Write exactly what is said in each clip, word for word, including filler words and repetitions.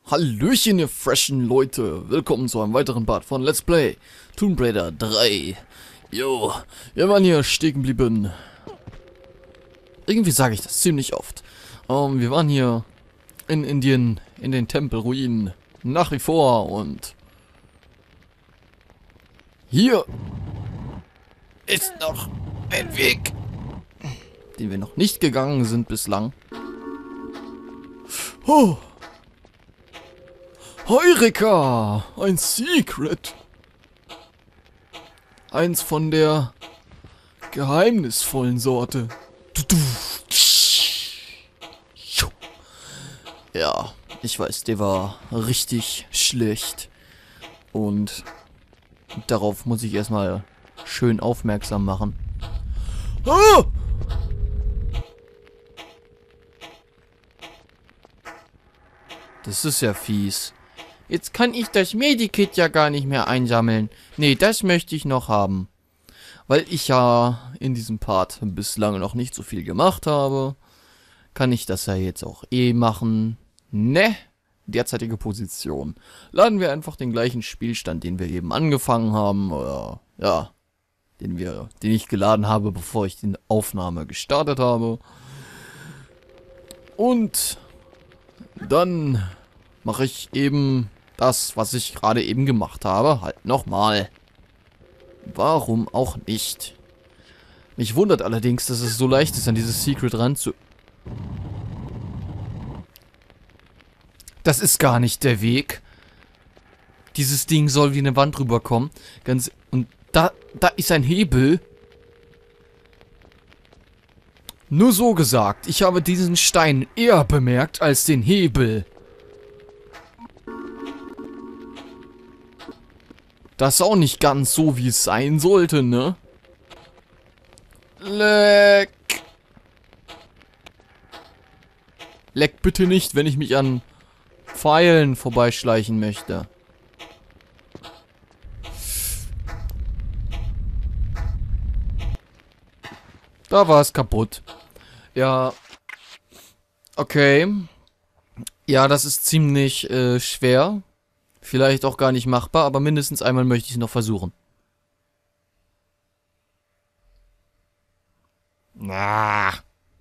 Hallöchen, ihr freshen Leute. Willkommen zu einem weiteren Part von Let's Play Tomb Raider drei. Jo, wir waren hier stecken geblieben. Irgendwie sage ich das ziemlich oft. Um, wir waren hier in Indien, in den Tempelruinen. Nach wie vor und... Hier ist noch ein Weg, den wir noch nicht gegangen sind bislang. Oh! Heureka! Ein Secret! Eins von der geheimnisvollen Sorte. Ja, ich weiß, der war richtig schlecht. Und darauf muss ich erstmal schön aufmerksam machen. Ah! Das ist ja fies. Jetzt kann ich das Medikit ja gar nicht mehr einsammeln. Nee, das möchte ich noch haben. Weil ich ja in diesem Part bislang noch nicht so viel gemacht habe, kann ich das ja jetzt auch eh machen. Ne? Derzeitige Position. Laden wir einfach den gleichen Spielstand, den wir eben angefangen haben, oder, ja, den wir, den ich geladen habe, bevor ich die Aufnahme gestartet habe. Und dann mache ich eben das, was ich gerade eben gemacht habe, halt nochmal. Warum auch nicht? Mich wundert allerdings, dass es so leicht ist, an dieses Secret ranzu... Das ist gar nicht der Weg. Dieses Ding soll wie eine Wand rüberkommen. Ganz... Und da, da ist ein Hebel. Nur so gesagt, ich habe diesen Stein eher bemerkt als den Hebel. Das ist auch nicht ganz so, wie es sein sollte, ne? Leck. Leck bitte nicht, wenn ich mich an Pfeilen vorbeischleichen möchte. Da war es kaputt. Ja. Okay. Ja, das ist ziemlich äh, schwer. Vielleicht auch gar nicht machbar, aber mindestens einmal möchte ich es noch versuchen. Na.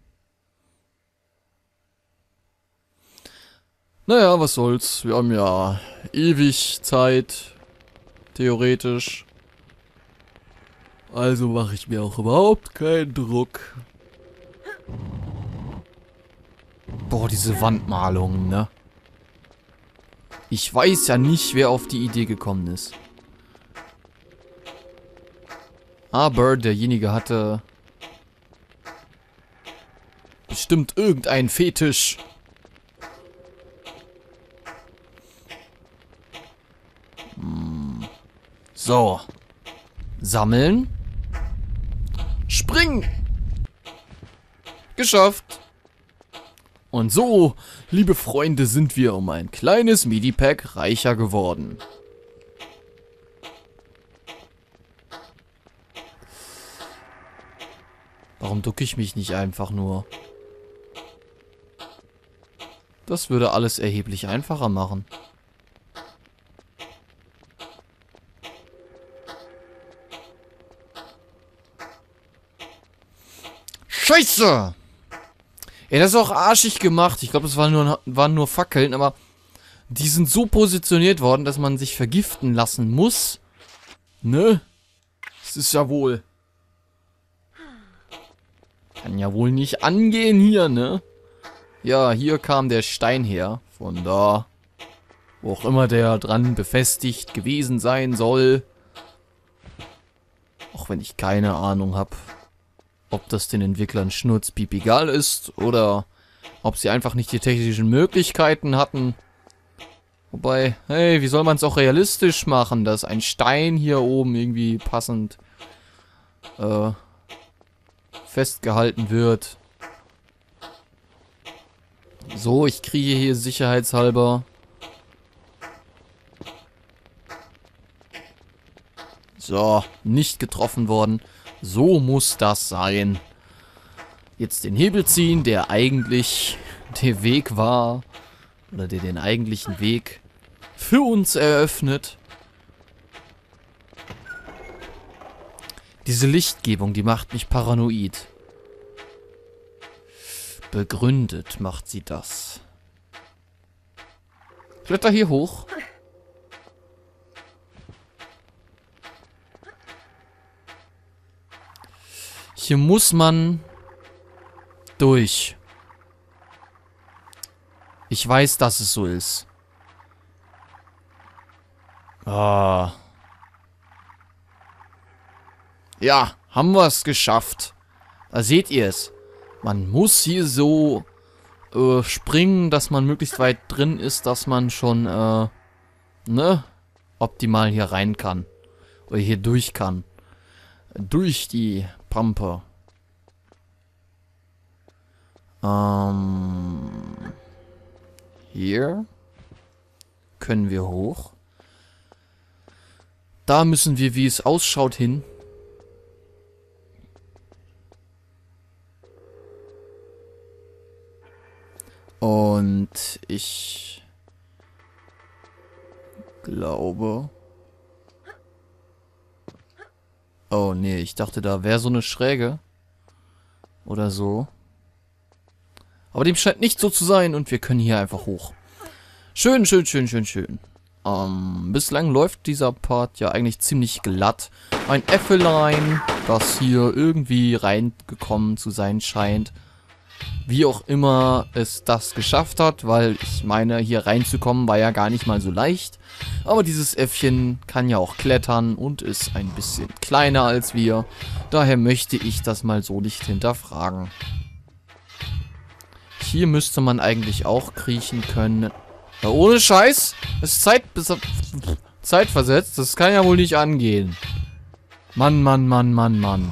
Naja, was soll's. Wir haben ja ewig Zeit. Theoretisch. Also mache ich mir auch überhaupt keinen Druck. Boah, diese Wandmalungen, ne? Ich weiß ja nicht, wer auf die Idee gekommen ist. Aber derjenige hatte bestimmt irgendeinen Fetisch. Hm. So. Sammeln. Springen. Geschafft. Und so, liebe Freunde, sind wir um ein kleines Medipack reicher geworden. Warum ducke ich mich nicht einfach nur? Das würde alles erheblich einfacher machen. Scheiße! Ja, das ist auch arschig gemacht. Ich glaube, das waren nur, waren nur Fackeln, aber die sind so positioniert worden, dass man sich vergiften lassen muss. Ne? Das ist ja wohl... Kann ja wohl nicht angehen hier, ne? Ja, hier kam der Stein her. Von da. Wo auch immer der dran befestigt gewesen sein soll. Auch wenn ich keine Ahnung habe, ob das den Entwicklern schnurzpiep egal ist oder ob sie einfach nicht die technischen Möglichkeiten hatten. Wobei, hey, wie soll man es auch realistisch machen, dass ein Stein hier oben irgendwie passend äh, festgehalten wird. So, ich kriege hier sicherheitshalber. So, nicht getroffen worden. So muss das sein. Jetzt den Hebel ziehen, der eigentlich der Weg war. Oder der den eigentlichen Weg für uns eröffnet. Diese Lichtgebung, die macht mich paranoid. Begründet macht sie das. Kletter hier hoch. Hier muss man durch. Ich weiß, dass es so ist. Ah. Ja, haben wir es geschafft. Da seht ihr es. Man muss hier so äh, springen, dass man möglichst weit drin ist, dass man schon, äh, ne, optimal hier rein kann. Oder hier durch kann. Durch die Pampe. Ähm... Hier können wir hoch. Da müssen wir, wie es ausschaut, hin. Und ich glaube... Oh, nee, ich dachte, da wäre so eine Schräge. Oder so. Aber dem scheint nicht so zu sein und wir können hier einfach hoch. Schön, schön, schön, schön, schön. Ähm, bislang läuft dieser Part ja eigentlich ziemlich glatt. Ein Äffelein, das hier irgendwie reingekommen zu sein scheint. Wie auch immer es das geschafft hat, weil ich meine, hier reinzukommen war ja gar nicht mal so leicht. Aber dieses Äffchen kann ja auch klettern und ist ein bisschen kleiner als wir. Daher möchte ich das mal so nicht hinterfragen. Hier müsste man eigentlich auch kriechen können. Ja, ohne Scheiß. Es ist Zeit, bis Zeit versetzt. Das kann ja wohl nicht angehen. Mann, Mann, Mann, Mann, Mann.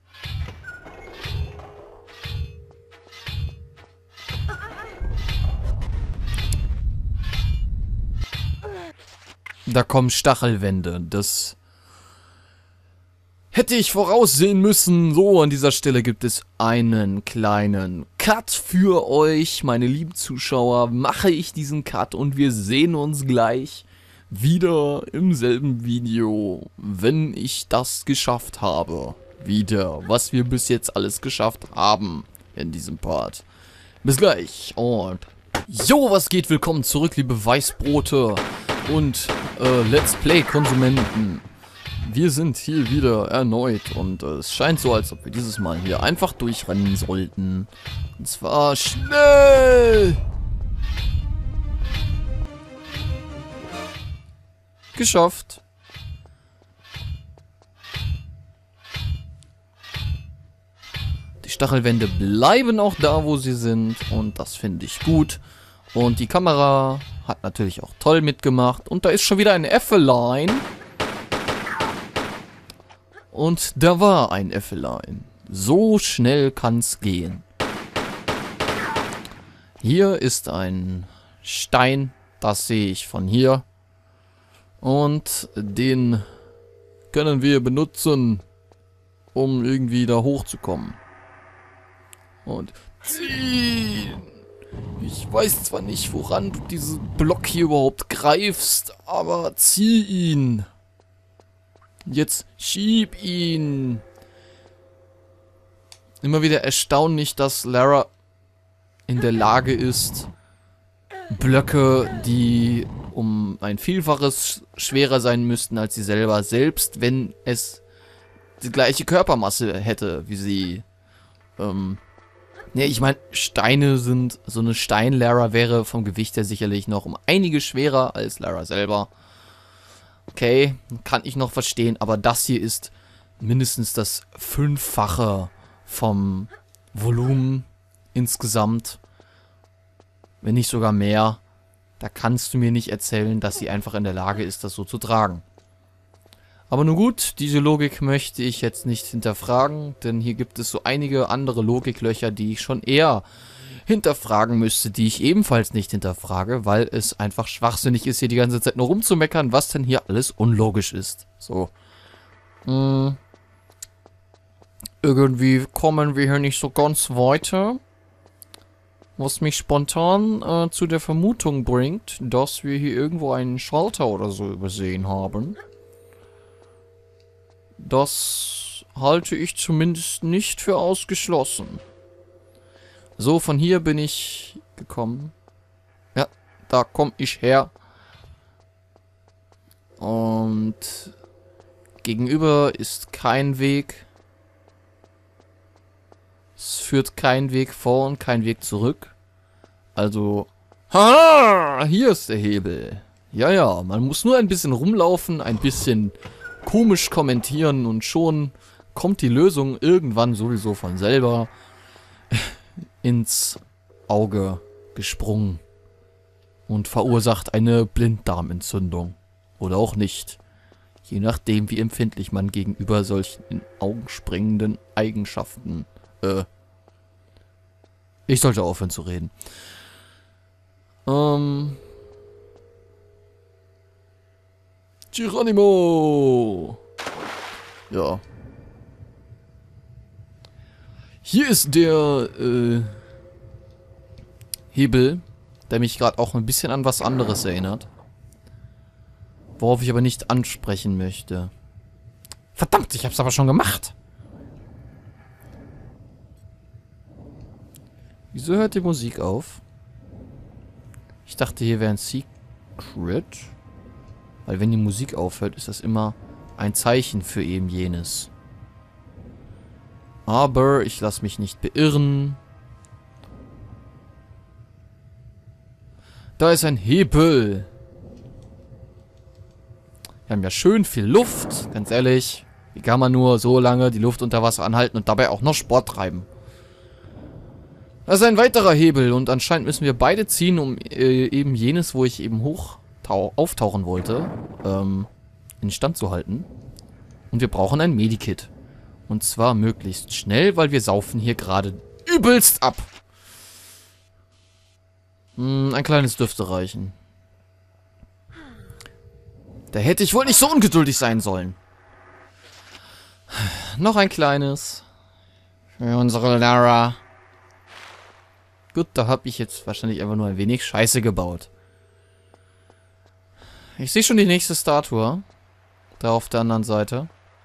Da kommen Stachelwände. Das hätte ich voraussehen müssen. So, an dieser Stelle gibt es einen kleinen Cut für euch, meine lieben Zuschauer. Mache ich diesen Cut und wir sehen uns gleich wieder im selben Video, wenn ich das geschafft habe. Wieder, was wir bis jetzt alles geschafft haben in diesem Part. Bis gleich und jo, was geht? Willkommen zurück, liebe Weißbrote und äh, Let's Play-Konsumenten. Wir sind hier wieder erneut und äh, es scheint so, als ob wir dieses Mal hier einfach durchrennen sollten. Und zwar schnell! Geschafft. Die Stachelwände bleiben auch da, wo sie sind und das finde ich gut. Und die Kamera hat natürlich auch toll mitgemacht. Und da ist schon wieder ein Äffelein. Und da war ein Äffelein. So schnell kann's gehen. Hier ist ein Stein. Das sehe ich von hier. Und den können wir benutzen, um irgendwie da hochzukommen. Und ziehen. Ich weiß zwar nicht, woran du diesen Block hier überhaupt greifst, aber zieh ihn. Jetzt schieb ihn. Immer wieder erstaunlich, dass Lara in der Lage ist, Blöcke, die um ein Vielfaches schwerer sein müssten als sie selber, selbst wenn es die gleiche Körpermasse hätte wie sie. Ähm, ne, ich meine, Steine sind, so eine Stein-Lara wäre vom Gewicht her sicherlich noch um einige schwerer als Lara selber. Okay, kann ich noch verstehen, aber das hier ist mindestens das Fünffache vom Volumen insgesamt. Wenn nicht sogar mehr. Da kannst du mir nicht erzählen, dass sie einfach in der Lage ist, das so zu tragen. Aber nun gut, diese Logik möchte ich jetzt nicht hinterfragen, denn hier gibt es so einige andere Logiklöcher, die ich schon eher hinterfragen müsste, die ich ebenfalls nicht hinterfrage, weil es einfach schwachsinnig ist, hier die ganze Zeit nur rumzumeckern, was denn hier alles unlogisch ist. So. Hm. Irgendwie kommen wir hier nicht so ganz weiter. Was mich spontan äh, zu der Vermutung bringt, dass wir hier irgendwo einen Schalter oder so übersehen haben. Das halte ich zumindest nicht für ausgeschlossen. So, von hier bin ich gekommen. Ja, da komme ich her. Und gegenüber ist kein Weg. Es führt kein Weg vor und kein Weg zurück. Also, ha, hier ist der Hebel. Ja, ja, man muss nur ein bisschen rumlaufen, ein bisschen komisch kommentieren und schon kommt die Lösung irgendwann sowieso von selber ins Auge gesprungen und verursacht eine Blinddarmentzündung. Oder auch nicht. Je nachdem, wie empfindlich man gegenüber solchen in Augen springenden Eigenschaften. Äh. Ich sollte aufhören zu reden. Ähm. Geronimo! Ja. Hier ist der, äh, Hebel, der mich gerade auch ein bisschen an was anderes erinnert. Worauf ich aber nicht ansprechen möchte. Verdammt, ich hab's aber schon gemacht! Wieso hört die Musik auf? Ich dachte, hier wäre ein Secret. Weil wenn die Musik aufhört, ist das immer ein Zeichen für eben jenes. Aber ich lasse mich nicht beirren. Da ist ein Hebel. Wir haben ja schön viel Luft, ganz ehrlich. Wie kann man nur so lange die Luft unter Wasser anhalten und dabei auch noch Sport treiben? Das ist ein weiterer Hebel und anscheinend müssen wir beide ziehen, um äh, eben jenes, wo ich eben hoch auftauchen wollte, ähm, in Stand zu halten. Und wir brauchen ein Medikit. Und zwar möglichst schnell, weil wir saufen hier gerade übelst ab. Hm, ein kleines dürfte reichen. Da hätte ich wohl nicht so ungeduldig sein sollen. Noch ein kleines. Für unsere Lara. Gut, da habe ich jetzt wahrscheinlich einfach nur ein wenig Scheiße gebaut. Ich sehe schon die nächste Statue. Da auf der anderen Seite.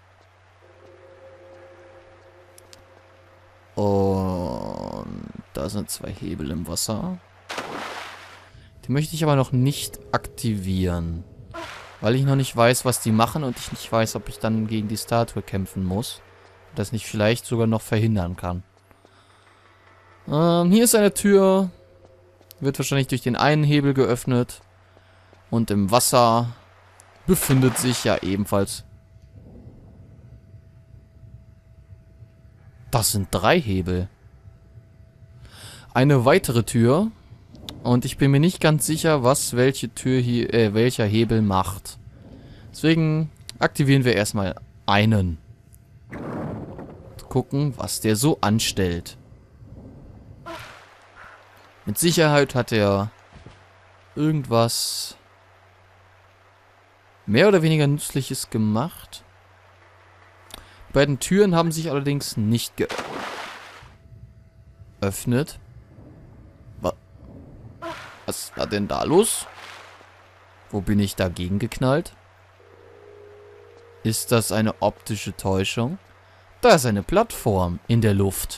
Und da sind zwei Hebel im Wasser. Die möchte ich aber noch nicht aktivieren. Weil ich noch nicht weiß, was die machen und ich nicht weiß, ob ich dann gegen die Statue kämpfen muss. Und das nicht vielleicht sogar noch verhindern kann. Ähm, hier ist eine Tür. Wird wahrscheinlich durch den einen Hebel geöffnet. Und im Wasser befindet sich ja ebenfalls... Das sind drei Hebel. Eine weitere Tür. Und ich bin mir nicht ganz sicher, was welche Tür hier, äh, welcher Hebel macht. Deswegen aktivieren wir erstmal einen. Und gucken, was der so anstellt. Mit Sicherheit hat er irgendwas mehr oder weniger Nützliches gemacht. Die beiden Türen haben sich allerdings nicht geöffnet. Was war denn da los? Wo bin ich dagegen geknallt? Ist das eine optische Täuschung? Da ist eine Plattform in der Luft.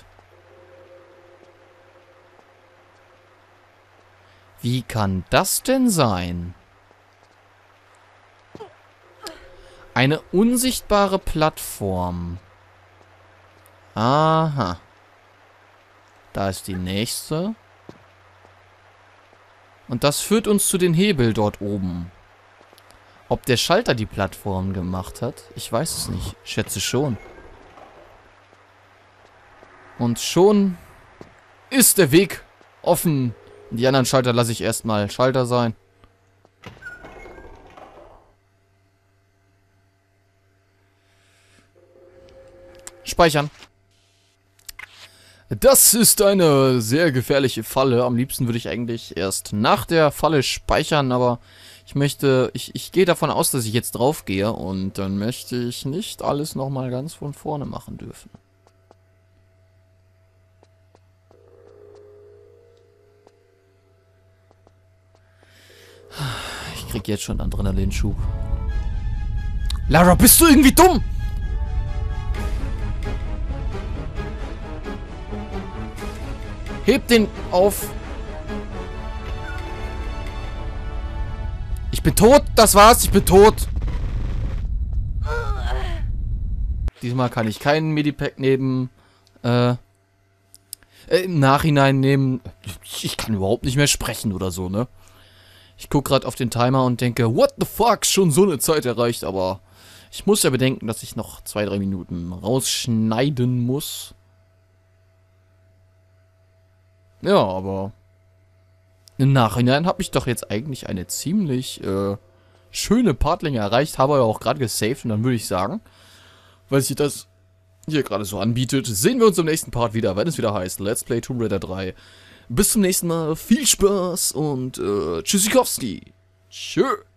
Wie kann das denn sein? Eine unsichtbare Plattform. Aha. Da ist die nächste. Und das führt uns zu den Hebel dort oben. Ob der Schalter die Plattform gemacht hat? Ich weiß es nicht. Ich schätze schon. Und schon ist der Weg offen. Die anderen Schalter lasse ich erstmal Schalter sein. Speichern. Das ist eine sehr gefährliche Falle. Am liebsten würde ich eigentlich erst nach der Falle speichern, aber ich möchte, ich, ich gehe davon aus, dass ich jetzt drauf gehe und dann möchte ich nicht alles nochmal ganz von vorne machen dürfen. Ich krieg jetzt schon Adrenalinschub. Lara, bist du irgendwie dumm? Heb den auf. Ich bin tot, das war's, ich bin tot. Diesmal kann ich keinen Medipack nehmen. Äh, äh, im Nachhinein nehmen. Ich kann überhaupt nicht mehr sprechen oder so, ne? Ich gucke gerade auf den Timer und denke, what the fuck, schon so eine Zeit erreicht, aber ich muss ja bedenken, dass ich noch zwei, drei Minuten rausschneiden muss. Ja, aber im Nachhinein habe ich doch jetzt eigentlich eine ziemlich äh, schöne Partlänge erreicht. Habe ja auch gerade gesaved und dann würde ich sagen, weil sich das hier gerade so anbietet, sehen wir uns im nächsten Part wieder, wenn es wieder heißt Let's Play Tomb Raider drei. Bis zum nächsten Mal, viel Spaß und äh, Tschüssikowski. Tschö.